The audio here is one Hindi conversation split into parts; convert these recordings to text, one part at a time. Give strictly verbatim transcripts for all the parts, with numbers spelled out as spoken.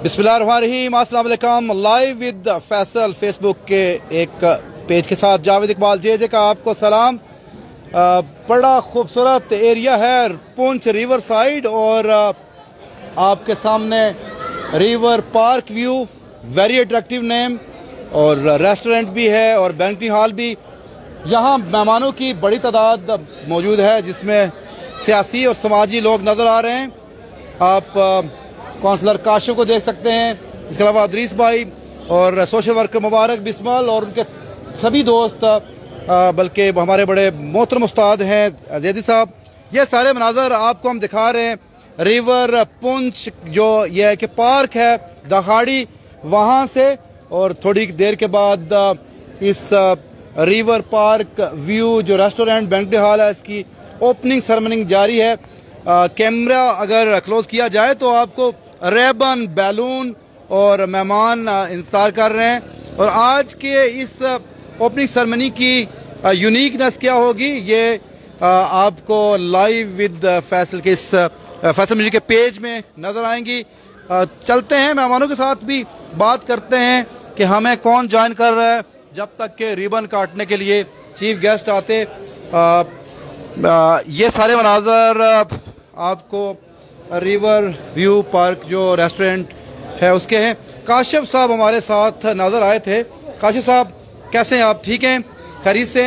बिस्मिल्लाहिर्रहमानिर्रहीम, अस्सलाम वालेकुम। लाइव विद फैसल फेसबुक के एक पेज के साथ जावेद इकबाल जे जे का आपको सलाम। आ, बड़ा खूबसूरत एरिया है पुंछ रिवर साइड और आ, आपके सामने river park view, very attractive name, और रेस्टोरेंट भी है और बैंक्वेट हॉल भी। यहाँ मेहमानों की बड़ी तादाद मौजूद है जिसमें सियासी और समाजी लोग नज़र आ रहे हैं। आप आ, काउंसलर काशिफ को देख सकते हैं, इसके अलावा अदरीस भाई और सोशल वर्कर मुबारक बिस्मल और उनके सभी दोस्त, बल्कि हमारे बड़े मोहतरम उस्ताद हैं जैदी साहब। ये सारे मनाजर आपको हम दिखा रहे हैं रिवर पुंछ, जो ये है कि पार्क है दहाड़ी, वहाँ से। और थोड़ी देर के बाद इस रिवर पार्क व्यू जो रेस्टोरेंट बैंक्वेट हॉल है, इसकी ओपनिंग सेरेमनी जारी है। कैमरा अगर क्लोज किया जाए तो आपको रेबन, बैलून और मेहमान इंतजार कर रहे हैं। और आज के इस ओपनिंग सेरेमनी की यूनिकनेस क्या होगी, ये आपको लाइव विद फैसल के इस फैसल म्यूजिक के पेज में नजर आएंगी। चलते हैं, मेहमानों के साथ भी बात करते हैं कि हमें कौन ज्वाइन कर रहा है, जब तक के रिबन काटने के लिए चीफ गेस्ट आते। आ, आ, ये सारे मनाजर आपको रिवर व्यू पार्क जो रेस्टोरेंट है उसके हैं। काशिफ साहब हमारे साथ नजर आए थे। काशिफ साहब कैसे हैं आप? ठीक हैं, खैरियत से?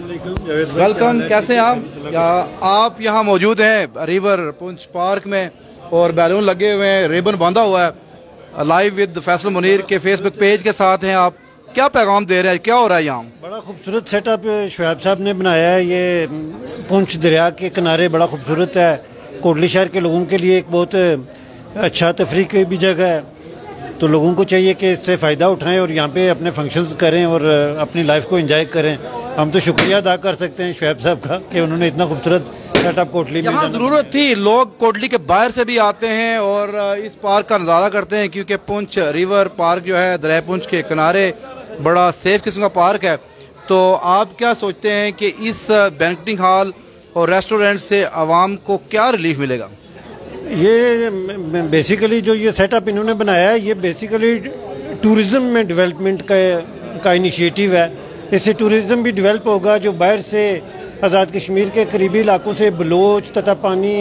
वेलकम, कैसे हैं आप? या, आप यहाँ मौजूद हैं रिवर पुंछ पार्क में और बैलून लगे हुए हैं, रिबन बांधा हुआ है। लाइव विद फैसल मुनीर के फेसबुक पेज के साथ हैं आप, क्या पैगाम दे रहे हैं, क्या हो रहा है यहाँ? बड़ा खूबसूरत सेटअप शुएब साहब ने बनाया है। ये पुंछ दरिया के किनारे बड़ा खूबसूरत है। कोटली शहर के लोगों के लिए एक बहुत अच्छा तफरीह की भी जगह है, तो लोगों को चाहिए कि इससे फ़ायदा उठाएं और यहाँ पे अपने फंक्शंस करें और अपनी लाइफ को एंजॉय करें। हम तो शुक्रिया अदा कर सकते हैं शुएब साहब का कि उन्होंने इतना खूबसूरत सेटअप कोटली में। यहाँ ज़रूरत थी, लोग कोटली के बाहर से भी आते हैं और इस पार्क का नज़ारा करते हैं, क्योंकि पुंछ रिवर पार्क जो है दरिया पुंछ के किनारे बड़ा सेफ किस्म का पार्क है। तो आप क्या सोचते हैं कि इस बैंक्वेट हॉल और रेस्टोरेंट से आवाम को क्या रिलीफ मिलेगा? ये बेसिकली जो ये सेटअप इन्होंने बनाया है, ये बेसिकली टूरिज्म में डेवलपमेंट का का इनिशिएटिव है। इससे टूरिज्म भी डेवलप होगा। जो बाहर से आज़ाद कश्मीर के करीबी इलाकों से, बलोच तथा पानी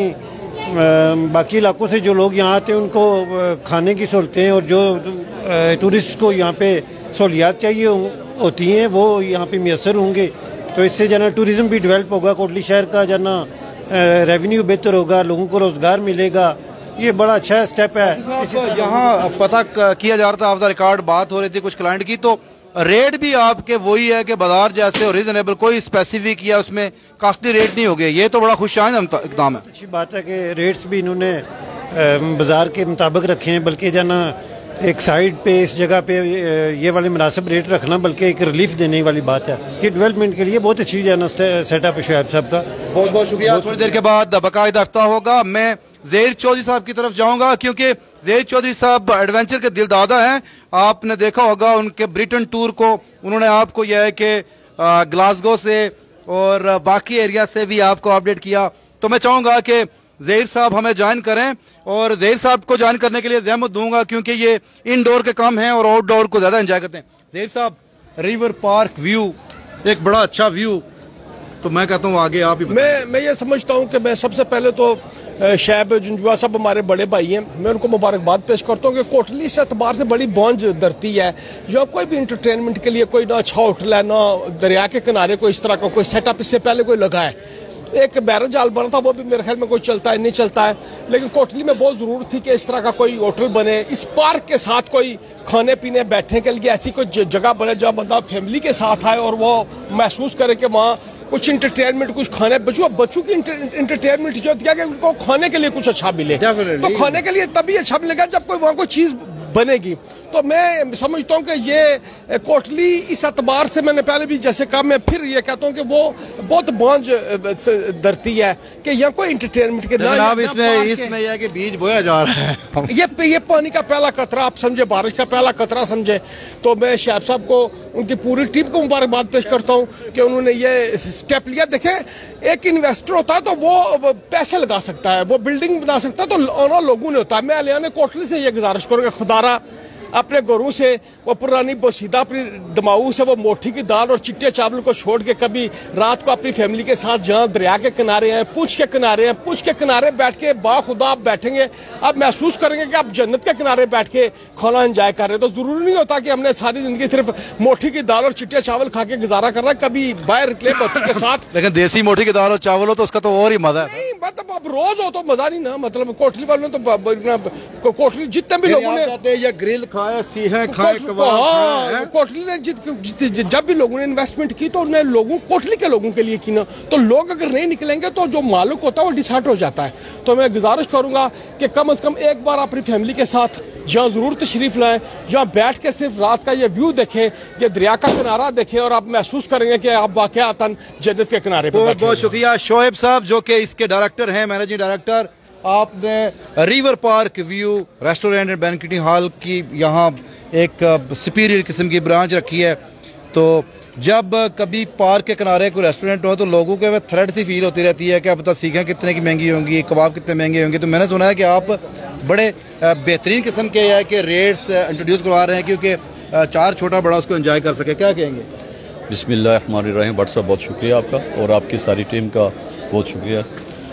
बाकी इलाकों से जो लोग यहाँ आते हैं, उनको खाने की सहूलतें और जो टूरिस्ट को यहाँ पे सहूलियात चाहिए होती हैं वो यहाँ पे मैसर होंगे। तो इससे जना टूरिज्म भी डेवलप होगा, कोटली शहर का जना रेवेन्यू बेहतर होगा, लोगों को रोजगार मिलेगा। ये बड़ा अच्छा स्टेप है। यहाँ पता किया जा रहा था, ऑफ द रिकॉर्ड बात हो रही थी कुछ क्लाइंट की, तो रेट भी आपके वही है कि बाजार जैसे और रीजनेबल, कोई स्पेसिफिक या उसमें कॉस्टली रेट नहीं हो गया। ये तो बड़ा खुशाइंद इक़दाम है। अच्छी बात है कि रेट्स भी इन्होंने बाजार के मुताबिक रखे हैं, बल्कि जना एक साइड पे इस जगह पे ये वाले मुनासिब रेट रखना बल्कि एक रिलीफ देने वाली बात है। ये डेवलपमेंट के लिए बहुत अच्छी जो है सेटअप है शुएब साहब का। बहुत बहुत शुक्रिया। थोड़ी देर के बाद बाकायदा इफ्ताह होगा। मैं ज़हीर चौधरी साहब की तरफ जाऊंगा, क्योंकि ज़हीर चौधरी साहब एडवेंचर के दिलदादा हैं। आपने देखा होगा उनके ब्रिटेन टूर को, उन्होंने आपको यह है कि ग्लासगो से और बाकी एरिया से भी आपको अपडेट किया। तो मैं चाहूंगा कि ज़हीर साहब हमें ज्वाइन करें, और ज़हीर साहब को ज्वाइन करने के लिए ज़हमत दूंगा, क्योंकि ये इनडोर के काम हैं और आउटडोर को ज़्यादा एंजॉय करते हैं। ज़हीर साहब, रिवर पार्क व्यू एक बड़ा अच्छा व्यू, तो मैं कहता हूँ आगे आप ही। मैं मैं ये समझता हूँ कि मैं सबसे पहले तो शैब जुंजुआ साहब हमारे बड़े भाई हैं, मैं उनको मुबारकबाद पेश करता हूँ कि कोटली से एतबार से बड़ी बौंज धरती है। जो कोई भी इंटरटेनमेंट के लिए कोई ना अच्छा होटल है, ना दरिया के किनारे कोई इस तरह का कोई सेटअप इससे पहले कोई लगा है। एक बैरन जाल बना था, वो भी मेरे ख्याल में कोई चलता है नहीं चलता है, लेकिन कोटली में बहुत जरूरत थी कि इस तरह का कोई होटल बने। इस पार्क के साथ कोई खाने पीने बैठने के लिए ऐसी कोई जगह बने जहाँ बंदा फैमिली के साथ आए और वो महसूस करे कि वहाँ कुछ इंटरटेनमेंट, कुछ खाने, बच्चों बच्चों की इंटरटेनमेंट जो होती है कि उनको खाने के लिए कुछ अच्छा मिले। तो खाने के लिए तभी अच्छा मिलेगा जब कोई वहाँ कोई चीज बनेगी। तो मैं समझता हूँ कि ये कोटली इस एतबार से, मैंने पहले भी जैसे कहा, मैं फिर ये कहता हूँ कि वो बहुत बांझ धरती है कि यहाँ कोई इंटरटेनमेंट के ना, इसमें इसमें यह कि बीज बोया जा रहा है। ये ये पानी का पहला कतरा आप समझे, बारिश का पहला कतरा समझे। तो मैं शैब साहब को, उनकी पूरी टीम को मुबारकबाद पेश करता हूँ कि उन्होंने ये स्टेप लिया। देखें, एक इन्वेस्टर होता है तो वो पैसे लगा सकता है, वो बिल्डिंग बना सकता है, तो लोगों ने होता है। मैं अलियाने कोटली से ये गुजारिश करूँगा, खुदारा अपने गुरु से, वो पुरानी बोसीदा अपनी दमाऊ से वो मोठी की दाल और चिट्टे चावल को छोड़ के कभी रात को अपनी फैमिली के साथ जहाँ दरिया के किनारे हैं, पूंछ के किनारे हैं, पूंछ के किनारे बैठ के बाखुदा आप बैठेंगे, आप महसूस करेंगे कि आप जन्नत के किनारे बैठ के खाना एंजॉय कर रहे हैं। तो जरूरी नहीं होता कि हमने सारी जिंदगी सिर्फ मोठी की दाल और चिट्टे चावल खा के गुजारा करना है, कभी बाहर निकले बच्चों के साथ। लेकिन देसी मोठी की दाल और चावल हो तो उसका तो और ही मजा है। नहीं मतलब अब रोज हो तो मजा नहीं ना, मतलब कोटली वालों ने तो कोटली जितने भी लोगों ने ये ग्रिल खाए, सीहे खाए, हाँ, कोटली ने जित, जित, जब भी लोगों ने इन्वेस्टमेंट की तो उन्हें लोगों, कोटली के लोगों के लिए की ना। तो लोग अगर नहीं निकलेंगे तो जो मालिक होता है वो डिसहार्ट हो जाता है। तो मैं गुजारिश करूंगा कि कम अज कम एक बार अपनी फैमिली के साथ जहाँ जरूर तशरीफ लाएं, जहाँ बैठ के सिर्फ रात का ये व्यू देखें, ये दरिया का किनारा देखें, और आप महसूस करेंगे कि आप वाकयातन जन्नत के किनारे पर। बहुत बहुत शुक्रिया शोएब साहब, जो कि इसके डायरेक्टर हैं, मैनेजिंग डायरेक्टर। आपने river park view restaurant and banqueting hall की यहाँ एक सुपीरियर किस्म की ब्रांच रखी है। तो जब कभी पार्क के किनारे कोई रेस्टोरेंट हो तो लोगों को थ्रेड सी फील होती रहती है कि अब तो सीखें कितने की महंगी होंगी, कबाब कितने महंगे होंगे। तो मैंने सुना है कि आप बड़े बेहतरीन किस्म के है कि रेट्स इंट्रोड्यूस करवा रहे हैं, क्योंकि चार छोटा बड़ा उसको एंजॉय कर सके। क्या कहेंगे? बिस्मिल्लाहिर्रहमानिर्रहीम। बट साहब बहुत शुक्रिया आपका और आपकी सारी टीम का बहुत शुक्रिया।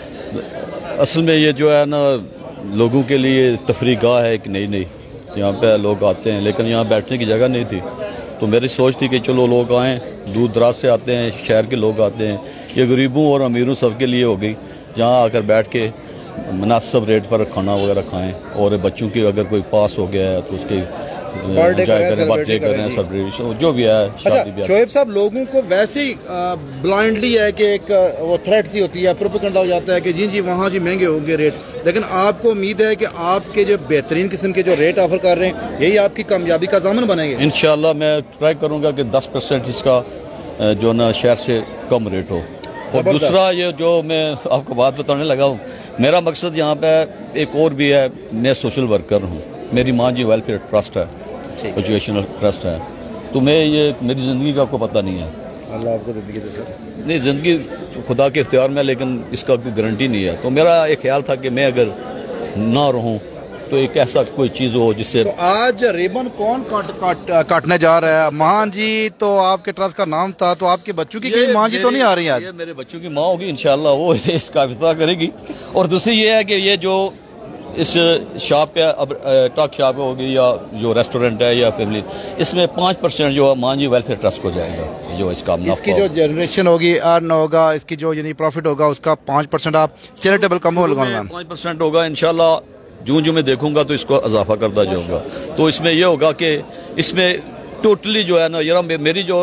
असल में ये जो है ना, लोगों के लिए तफरीह गाह है कि नहीं नहीं, यहाँ पे लोग आते हैं, लेकिन यहाँ बैठने की जगह नहीं थी। तो मेरी सोच थी कि चलो लोग आएँ, दूर दराज से आते हैं, शहर के लोग आते हैं, ये गरीबों और अमीरों सबके लिए हो गई, जहाँ आकर बैठ के मुनासिब रेट पर खाना वगैरह खाएँ। और बच्चों की अगर कोई पास हो गया है तो उसके बर्थडे करें, बर्थडे करें, सेलिब्रेशन जो भी है। अच्छा शोएब साहब, लोगों को वैसे ही ब्लाइंडली है कि एक वो थ्रेट सी होती है, प्रोपेगेंडा हो जाता है कि जी जी वहाँ जी महंगे होंगे रेट, लेकिन आपको उम्मीद है कि आपके जो बेहतरीन किस्म के जो रेट ऑफर कर रहे हैं यही आपकी कामयाबी का ज़ामन बनेंगे। इंशाल्लाह मैं ट्राई करूँगा कि दस परसेंट इसका जो ना शहर से कम रेट हो। और दूसरा ये जो मैं आपको बात बताने लगा हूँ, मेरा मकसद यहाँ पे एक और भी है। मैं सोशल वर्कर हूँ, मेरी माँ जी वेलफेयर ट्रस्ट है, एजुकेशनल ट्रस्ट है। तो मैं ये मेरी ज़िंदगी का आपको पता नहीं है। अल्लाह आपको ज़िंदगी दे सर। नहीं, ज़िंदगी खुदा के इख्तियार में, लेकिन इसका कोई गारंटी नहीं है। तो मेरा एक ख्याल था कि मैं अगर ना रहूं तो एक ऐसा कोई चीज़ हो जिससे। तो आज रिबन कौन काट, काट, काटने जा रहा है? माँ जी तो आपके ट्रस्ट का नाम था, तो आपके बच्चों की कहीं माँ जी तो नहीं आ रही है? ये मेरे बच्चों की माँ होगी इंशाल्लाह, वो इसका इफ्तिताह करेगी। और दूसरी ये है कि ये जो इस शॉप पे अब ट्रक शॉप होगी या जो रेस्टोरेंट है या फैमिली, इसमें पाँच परसेंट जो माँ जी वेलफेयर ट्रस्ट को जाएगा। जो इसका इसकी जो जनरेशन होगी, अर्न होगा, इसकी जो यानी प्रॉफिट होगा, उसका पाँच परसेंट आप चैरिटेबल कम होगा, पाँच परसेंट होगा इंशाल्लाह। जो जो मैं देखूंगा तो इसको इजाफा करता जाऊंगा। तो इसमें यह होगा कि इसमें टोटली जो है ना, यार मेरी जो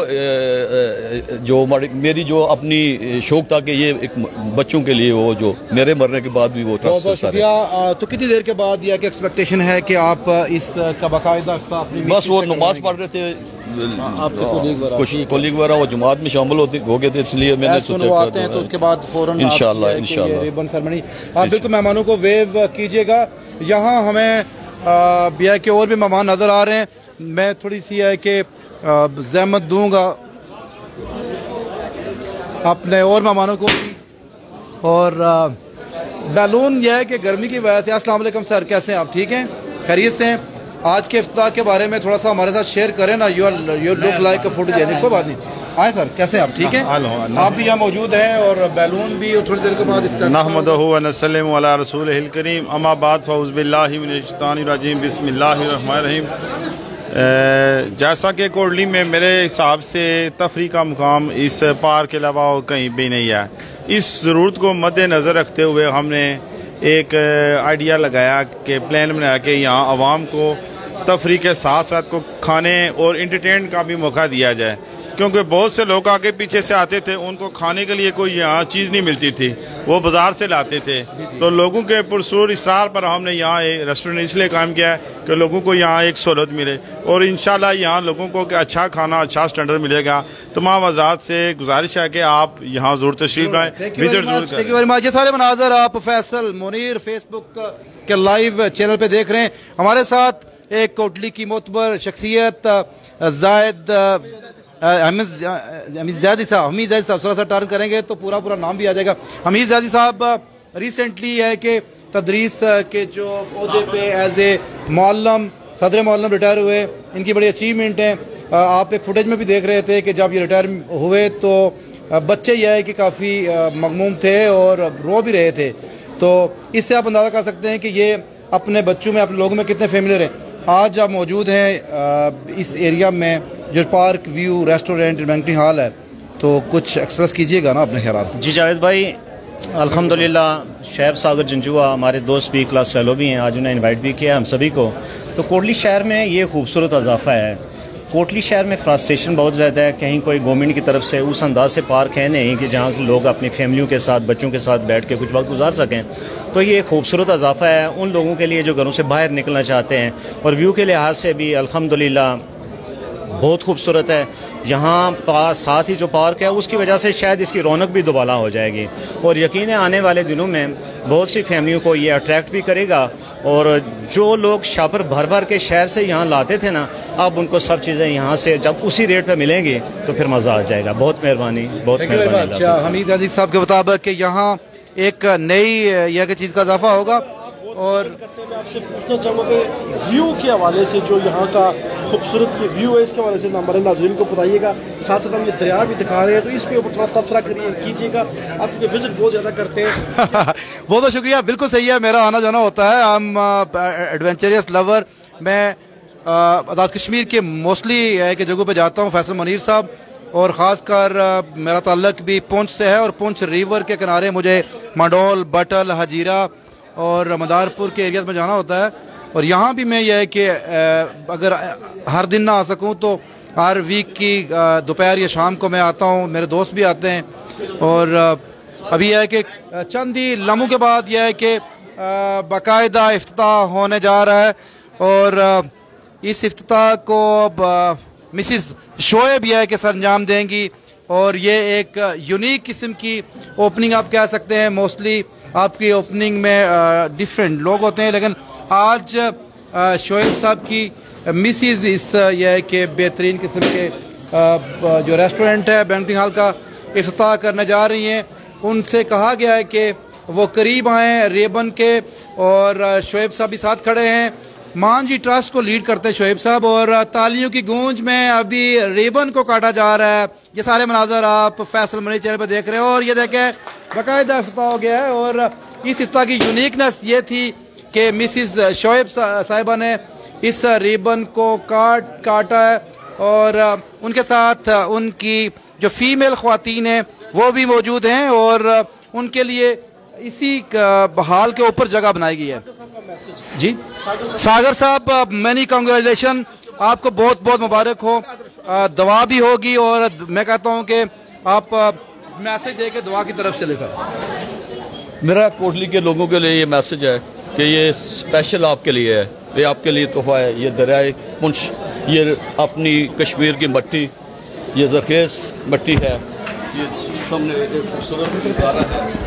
जो मेरी जो अपनी शौक था कि ये एक बच्चों के लिए हो, जो मेरे मरने के बाद भी वो ट्रस्ट बहुत शुक्रिया। तो कितनी देर के बाद यह कि एक्सपेक्टेशन है कि आप इस का बाकायदा अपनी बस वो नमाज पढ़ रहे थे, आपके कोलीग वगैरह वो जुमात में शामिल होते हो गए थे, इसलिए मैंने सोचा आते हैं तो उसके बाद फौरन इंशाल्लाह इंशाल्लाह रिबन सेरेमनी आप बिल्कुल मेहमानों को वेव कीजिएगा। यहाँ हमें बिया के और भी मेहमान नजर आ रहे हैं। मैं थोड़ी सी है कि ज़हमत दूंगा अपने और मेहमानों को भी। और बैलून यह है कि गर्मी की वजह से। अस्सलाम वालेकुम सर, कैसे हैं आप? ठीक हैं, खैरियत से हैं? आज के इफ्तिताह के बारे में थोड़ा सा हमारे साथ शेयर करें ना। You you look like a food genie. कोई बात नहीं, आए सर, कैसे हैं आप? ठीक हैं, आप भी यहाँ मौजूद हैं और बैलून भी थोड़ी देर के बाद इसका नहमदुहु व नसल्लिमु अला रसूलिहिल करीम, अम्मा बाद फऊज़ बिल्लाहि मिनश शैतानिर रजीम, बिस्मिल्लाहिर रहमानिर रहीम। जैसा कि कोटली में मेरे हिसाब से तफरी का मुकाम इस पार्क के अलावा और कहीं भी नहीं है। इस ज़रूरत को मद्देनज़र रखते हुए हमने एक आइडिया लगाया कि प्लान बनाया कि यहाँ आवाम को तफरी के साथ साथ को खाने और इंटरटेन का भी मौका दिया जाए। क्योंकि बहुत से लोग आगे पीछे से आते थे, उनको खाने के लिए कोई यहाँ चीज़ नहीं मिलती थी, वो बाजार से लाते थे। तो लोगों के पुरसूर इसरार पर हमने यहाँ एक रेस्टोरेंट इसलिए कायम किया है कि लोगों को यहाँ एक सहूलत मिले और इंशाल्लाह यहाँ लोगों को अच्छा खाना, अच्छा स्टैंडर्ड मिलेगा। तमाम हज़रात से गुजारिश है कि आप यहाँ जरूर तशरीफ लाएं, विजिट जरूर करें। Thank you very much. ये सारे मनाज़र आप फैसल मुनीर फेसबुक के लाइव चैनल पे देख रहे हैं। हमारे साथ एक कोटली की मोतबर शख्सियत जायद हमीद ज़ैदी साहब हमीद ज़ैदी साहब थोड़ा सा टर्न करेंगे तो पूरा पूरा नाम भी आ जाएगा। हमीद ज़ैदी साहब रिसेंटली है कि तदरीस के जो ओहदे पे एज ए मौलम सदर मौलम रिटायर हुए, इनकी बड़ी अचीवमेंट है। आप एक फुटेज में भी देख रहे थे कि जब ये रिटायर हुए तो बच्चे यह है कि काफ़ी मगमूम थे और रो भी रहे थे। तो इससे आप अंदाज़ा कर सकते हैं कि ये अपने बच्चों में, अपने लोगों में कितने फेमिलियर हैं। आज आप मौजूद हैं इस एरिया में जो park view restaurant banquet hall है, तो कुछ एक्सप्रेस कीजिएगा ना अपने ख्याल। जी जावेद भाई, अल्हम्दुलिल्लाह शहर सागर जंजुआ हमारे दोस्त भी क्लास फेलो भी हैं, आज उन्हें इनवाइट भी किया हम सभी को। तो कोटली शहर में ये खूबसूरत इजाफा है। कोटली शहर में फ्रस्ट्रेशन बहुत ज़्यादा है, कहीं कोई गवर्नमेंट की तरफ से उस अंदाज से पार्क है नहीं कि जहाँ लोग अपनी फैमिलियों के साथ, बच्चों के साथ बैठ के कुछ वक्त गुजार सकें। तो ये खूबसूरत इजाफा है उन लोगों के लिए जो घरों से बाहर निकलना चाहते हैं, और व्यू के लिहाज से भी अल्हम्दुलिल्लाह बहुत खूबसूरत है। यहाँ पास साथ ही जो पार्क है उसकी वजह से शायद इसकी रौनक भी दोबारा हो जाएगी, और यकीन है आने वाले दिनों में बहुत सी फैमिलियों को ये अट्रैक्ट भी करेगा। और जो लोग शापर भर भर के शहर से यहाँ लाते थे ना, अब उनको सब चीज़ें यहाँ से जब उसी रेट पे मिलेंगी तो फिर मज़ा आ जाएगा। बहुत मेहरबानी, बहुत मेहरबानी। हमीद अजीज साहब के मुताबिक कि यहाँ एक नई यह की चीज़ का इजाफा होगा। और मैं आपसे पूछना चाहूँगा व्यू के हवाले से, जो यहाँ का खूबसूरत ये व्यू है, इसके हवाले से हमारे नाज़रीन को बताइएगा। साथ साथ हम ये दरिया भी दिखा रहे हैं, तो इस पे ऊपर थोड़ा तबसरा करिए कीजिएगा। आप क्योंकि विजिट बहुत ज़्यादा करते हैं। बहुत बहुत शुक्रिया। बिल्कुल सही है, मेरा आना जाना होता है। I am adventurous lover. मैं आज़ाद कश्मीर के मोस्टली है कि जगहों पे जाता हूँ। फैसल मुनीर साहब और ख़ासकर मेरा ताल्लुक भी पुंछ से है, और पुंछ रिवर के किनारे मुझे मंडोल, बटल, हजीरा और मदारपुर के एरियाज में जाना होता है। और यहाँ भी मैं यह है कि अगर हर दिन ना आ सकूँ तो हर वीक की दोपहर या शाम को मैं आता हूँ, मेरे दोस्त भी आते हैं। और अभी यह है कि चंद ही लम्हों के बाद यह है कि बाकायदा इफ्तिताह होने जा रहा है, और इस इफ्तिताह को मिसिस शोएब यह है कि सरंजाम देंगी। और ये एक यूनिक किस्म की ओपनिंग आप कह सकते हैं। मोस्टली आपकी ओपनिंग में डिफरेंट लोग होते हैं, लेकिन आज शोएब साहब की मिसिस इस यह है कि बेहतरीन किस्म के आ, जो रेस्टोरेंट है बैंक्वेट हॉल का इफ्तिताह करने जा रही हैं। उनसे कहा गया है कि वो करीब आएँ रेबन के, और शोएब साहब भी साथ खड़े हैं। मान जी ट्रस्ट को लीड करते हैं शोएब साहब, और तालियों की गूंज में अभी रेबन को काटा जा रहा है। ये सारे मनाजर आप फैसल मुनीर चैनल पर देख रहे हो, और ये देखें बाकायदा इफ्तिताह हो गया है। और इस इफ्तिताह की यूनिकनेस ये थी कि मिसिस शोएब साहिबा ने इस रिबन को काट काटा है, और उनके साथ उनकी जो फीमेल ख्वातीन हैं वो भी मौजूद हैं, और उनके लिए इसी हाल के ऊपर जगह बनाई गई है। जी सागर साहब, मैनी कांग्रेचुलेशन, आपको बहुत बहुत मुबारक हो। दवा भी होगी, और मैं कहता हूँ कि आप मैसेज दे के दुआ की तरफ चले सर। मेरा कोटली के लोगों के लिए ये मैसेज है कि ये स्पेशल आपके लिए है, ये आपके लिए तोहफा है। ये दरियाए पुंछ, ये अपनी कश्मीर की मट्टी, ये जरखेज मट्टी है, ये सामने एक खूबसूरत नज़ारा है,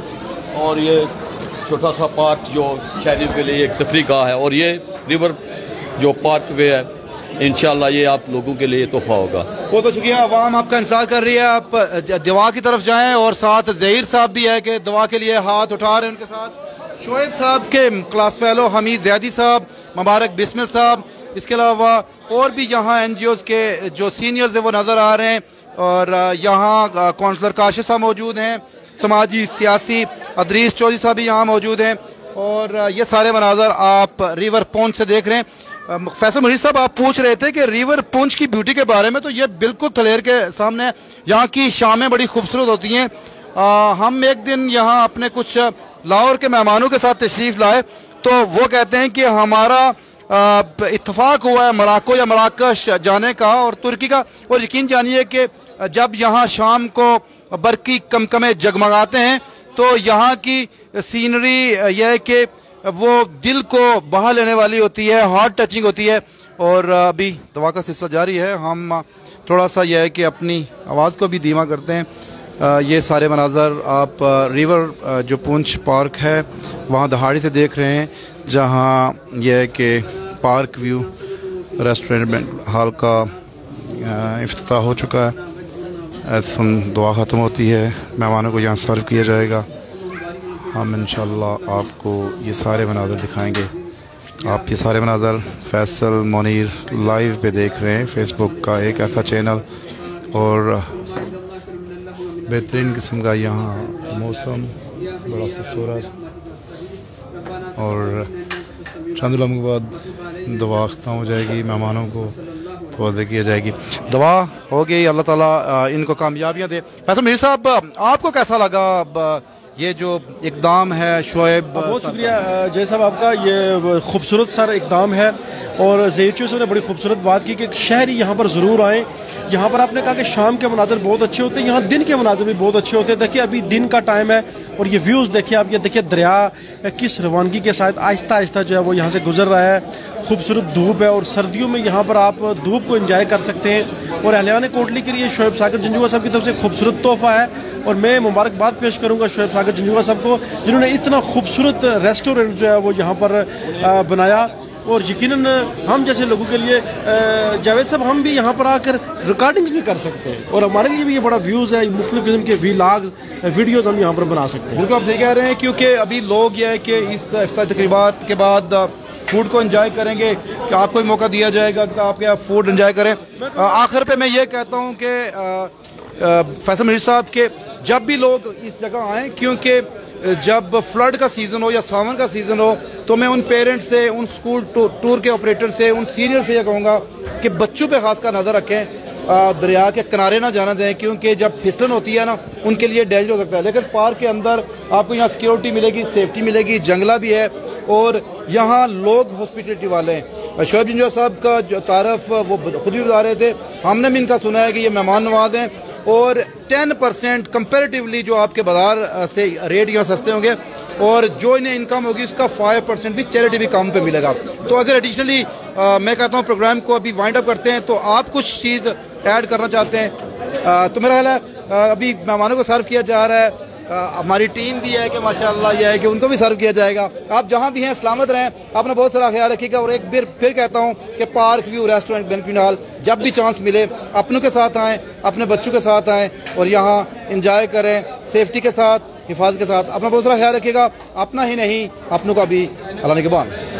और ये छोटा सा पार्क जो शहरियों के लिए एक तफरी गाह है, और ये रिवर जो पार्क वे है, इंशाल्लाह ये आप लोगों के लिए तोहफा होगा। बहुत बहुत शुक्रिया। आवाम आपका इंतजार कर रही है, आप दुआ की तरफ जाएं। और साथ जहीर साहब भी है कि दुआ के लिए हाथ उठा रहे हैं। उनके साथ शोएब साहब के क्लास फेलो हमीद ज़ैदी साहब, मुबारक बिस्मिल साहब, इसके अलावा और भी यहाँ एन जी ओज़ के जो सीनियर्स हैं वो नज़र आ रहे हैं। और यहाँ काउंसलर काशिफ साहब मौजूद हैं, समाजी सियासी अदरीस चौधरी साहब भी यहाँ मौजूद हैं, और ये सारे मनाजर आप रिवर पुंछ से देख रहे हैं। फैसल मुनीर साहब, आप पूछ रहे थे कि रिवर पुंछ की ब्यूटी के बारे में, तो ये बिल्कुल क्लियर के सामने यहाँ की शामें बड़ी खूबसूरत होती हैं। हम एक दिन यहाँ अपने कुछ लाहौर के मेहमानों के साथ तशरीफ लाए, तो वो कहते हैं कि हमारा इत्तफाक हुआ है मोरक्को या मराकश जाने का और तुर्की का। और यकीन जानिए कि जब यहाँ शाम को बरकी कमकमे जगमगाते हैं तो यहाँ की सीनरी यह है कि वो दिल को बहा लेने वाली होती है, हार्ट टचिंग होती है। और अभी दुआ का सिलसिला जारी है। हम थोड़ा सा यह है कि अपनी आवाज़ को भी धीमा करते हैं। ये सारे मनाजर आप रिवर जो पूंछ पार्क है वहाँ दहाड़ी से देख रहे हैं, जहाँ यह है कि पार्क व्यू रेस्टोरेंट हॉल का इफ्तिताह हो चुका है। सुन दुआ ख़त्म होती है, मेहमानों को यहाँ सर्व किया जाएगा। हम इंशाल्लाह आपको ये सारे मनाजर दिखाएंगे। आप ये सारे मनाजर फैसल मोनीर लाइव पे देख रहे हैं, फेसबुक का एक ऐसा चैनल। और बेहतरीन किस्म का यहाँ मौसम बड़ा खूबसूरत। और चंद लम्हों के बाद दुआ ख़त्म हो जाएगी, मेहमानों को तवज्जो किया जाएगी। दुआ हो गई, अल्लाह ताला इनको कामयाबियाँ दे। फैसल मीर साहब, आपको कैसा लगा ये जो इकदाम है शोएब? बहुत शुक्रिया जय साहब आपका, ये खूबसूरत सर इकदाम है। और ज़हीर चौधरी ने बड़ी खूबसूरत बात की कि शहरी यहाँ पर ज़रूर आएँ। यहाँ पर आपने कहा कि शाम के मनाजर बहुत अच्छे होते हैं, यहाँ दिन के मनाजर भी बहुत अच्छे होते हैं। देखिए अभी दिन का टाइम है और ये व्यूज़ देखिए आप, ये देखिए दरिया किस रवानगी के साथ आहिस्ता आहिस्ता जो है वो यहाँ से गुजर रहा है। खूबसूरत धूप है और सर्दियों में यहाँ पर आप धूप को एंजॉय कर सकते हैं। और अहलियान कोटली के लिए शोएब सागर जंजुआ साहब की तरफ से खूबसूरत तोहफा है। और मैं मुबारकबाद पेश करूँगा शोएब सागर जंजुआ साहब को, जिन्होंने इतना खूबसूरत रेस्टोरेंट जो है वो यहाँ पर बनाया। और यकीनन हम जैसे लोगों के लिए जावेद साहब, हम भी यहाँ पर आकर रिकॉर्डिंग्स भी कर सकते हैं और हमारे लिए भी ये बड़ा व्यूज़ है। मुख्तलिफ किस्म के वीलॉग वीडियोस हम यहाँ पर बना सकते हैं। बिल्कुल आप सही कह रहे हैं, क्योंकि अभी लोग यह है कि इस इफ्तार तकरीबात के बाद फूड को एंजॉय करेंगे कि आपको भी मौका दिया जाएगा कि आप क्या फूड एंजॉय करें। आखिर पे मैं ये कहता हूँ कि फैसल मीर साहब के जब भी लोग इस जगह आएँ, क्योंकि जब फ्लड का सीज़न हो या सावन का सीज़न हो, तो मैं उन पेरेंट्स से, उन स्कूल टूर के ऑपरेटर से, उन सीनियर से यह कहूँगा कि बच्चों पे खास का नज़र रखें, दरिया के किनारे ना जाना दें, क्योंकि जब फिसलन होती है ना उनके लिए डेंजर हो सकता है। लेकिन पार्क के अंदर आपको यहाँ सिक्योरिटी मिलेगी, सेफ्टी मिलेगी, जंगला भी है और यहाँ लोग हॉस्पिटलिटी वाले हैं। शोएब जंजुआ साहब का जो तारफ़ वो खुद भी बता रहे थे, हमने भी इनका सुना है कि ये मेहमान नवाज हैं और टेन परसेंट कंपेरेटिवली जो आपके बाजार से रेट यहाँ सस्ते होंगे और जो इन्हें इनकम होगी उसका फाइव परसेंट भी चैरिटी भी काम पे मिलेगा। तो अगर एडिशनली मैं कहता हूँ प्रोग्राम को अभी वाइंड अप करते हैं, तो आप कुछ चीज़ ऐड करना चाहते हैं आ, तो मेरा ख्याल है अभी मेहमानों को सर्व किया जा रहा है। आ, हमारी टीम भी है कि माशाल्लाह यह है कि उनको भी सर्व किया जाएगा। आप जहाँ भी हैं सलामत रहें, अपना बहुत सारा ख्याल रखिएगा। और एक बार फिर कहता हूँ कि park view restaurant banquet hall जब भी चांस मिले अपनों के साथ आएँ, अपने बच्चों के साथ आएँ और यहाँ इंजॉय करें सेफ्टी के साथ, हिफाजत के साथ। अपना बहुत सारा ख्याल रखिएगा, अपना ही नहीं अपनों का भी। अल्लाह निगहबान।